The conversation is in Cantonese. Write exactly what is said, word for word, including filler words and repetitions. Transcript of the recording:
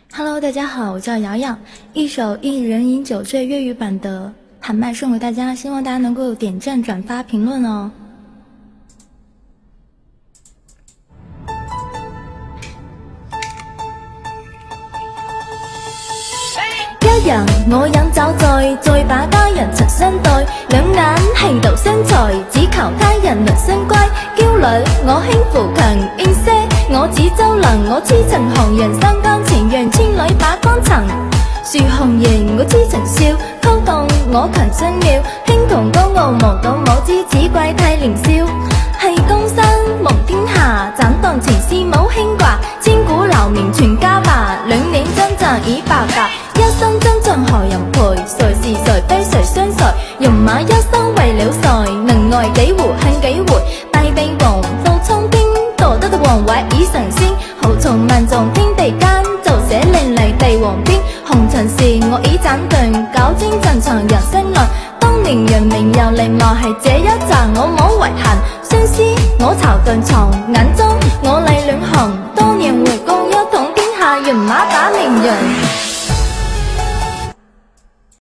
Hello， 大家好，我叫瑶瑶，一首《一人饮酒醉》粤语版的喊麦送给大家，希望大家能够点赞、转发、评论哦。一人我飲酒醉，醉把他人曾相對，兩眼氣度相隨，只求他人能相歸。嬌女我輕浮強應些，我只周能，我痴情紅人三更前，讓千里把光層。樹紅顏我痴情笑，溝動我強相妙，輕同高傲無到無知，只怪太年少。係江山蒙天下，斬斷前事冇牽掛，千古留名全家吧，兩年真賺已白髮。一生真盡何人陪？誰是誰非誰相隨？戎馬一生為了誰？能愛幾回恨幾回？大地王到蒼天，奪得的王位已成仙。豪從萬丈天地間，就寫凌厲地王篇。紅塵事我已斬斷，搞清陣場人生論。當年人名又離莫係這一站，我冇遺憾。相思我巢斷床，眼中我淚兩行。多年回顧一統天下，戎馬打名人。